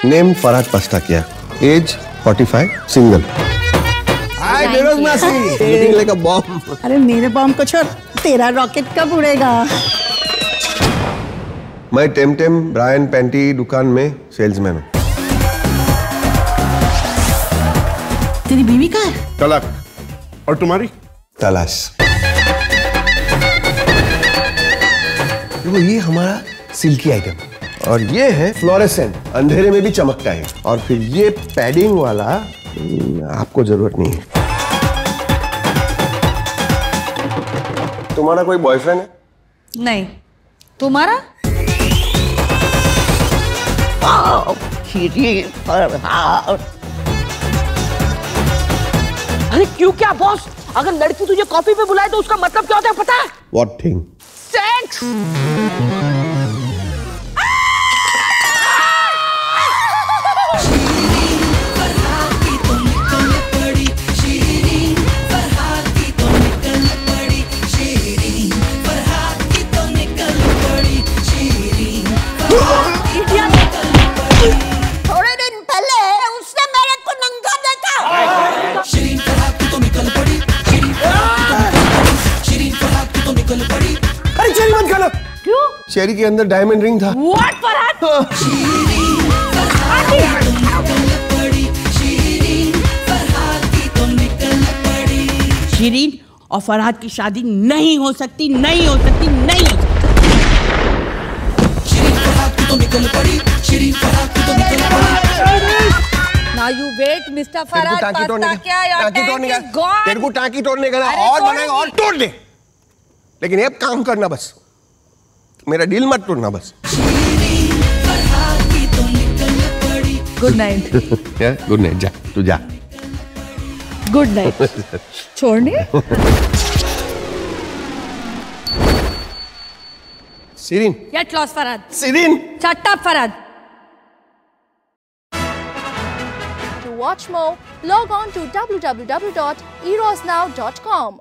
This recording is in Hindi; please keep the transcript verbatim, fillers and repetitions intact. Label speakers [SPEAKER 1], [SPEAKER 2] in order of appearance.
[SPEAKER 1] नेम फरहाद पस्ताकिया, एज पैंतालीस, सिंगल। हाय बेरोज मासी, मीटिंग लाइक अ बॉम्ब।
[SPEAKER 2] अरे मेरे बॉम्ब को छोड़, तेरा रॉकेट कब उड़ेगा?
[SPEAKER 1] मैं टेमटेम ब्रायन पैंटी दुकान में सेल्समैन हूँ।
[SPEAKER 2] तेरी बीवी कहाँ है?
[SPEAKER 3] तलाक। और तुम्हारी?
[SPEAKER 1] तलाश। देखो ये हमारा सिल्की आइटम और ये है फ्लोरेसेंट, अंधेरे में भी चमकता है। और फिर ये पैडिंग वाला आपको जरूरत नहीं है। तुम्हारा कोई बॉयफ्रेंड है?
[SPEAKER 2] नहीं। तुम्हारा?
[SPEAKER 4] अरे क्यों क्या बॉस? अगर लड़की तुझे कॉफी पे बुलाए तो उसका मतलब क्या होता है पता है?
[SPEAKER 1] What thing?
[SPEAKER 4] सेक्स।
[SPEAKER 2] थोड़े दिन पहले उसने मेरे को नंगा देखा।
[SPEAKER 5] शरीन फरहाद की तो निकल पड़ी, शरीन फरहाद की तो निकल पड़ी।
[SPEAKER 1] अरे चेरी मत खाना।
[SPEAKER 4] क्यों?
[SPEAKER 1] चेरी के अंदर डायमंड रिंग था।
[SPEAKER 4] What फरहाद? शिरीन और फरहाद की शादी नहीं हो सकती, नहीं हो सकती, नहीं हो सकती।
[SPEAKER 5] शरीन फरहाद की तो निकल पड़ी, शरीन फरहाद की तो निकल पड़ी।
[SPEAKER 4] Now you wait, Mister Farhad
[SPEAKER 1] टांकी तोड़ने का,
[SPEAKER 4] क्या your
[SPEAKER 1] टांकी
[SPEAKER 4] tank
[SPEAKER 1] तोड़ने
[SPEAKER 4] is
[SPEAKER 1] का,
[SPEAKER 4] gone.
[SPEAKER 1] तेरे को टांकी तोड़ने का ना,
[SPEAKER 4] अरे
[SPEAKER 1] और
[SPEAKER 4] तोड़
[SPEAKER 1] बनाएगा और
[SPEAKER 4] दी।
[SPEAKER 1] तोड़ दे। लेकिन एक काम करना बस, मेरा दिल मत तोड़ना बस।
[SPEAKER 4] Good night.
[SPEAKER 1] गुड नाइट, जा तू जा।
[SPEAKER 4] Good night. छोड़ने?
[SPEAKER 1] Shirin,
[SPEAKER 4] Get lost, Farhad.
[SPEAKER 1] Shirin.
[SPEAKER 4] Shut up, Farhad.
[SPEAKER 6] To watch more, log on to w w w dot eros now dot com.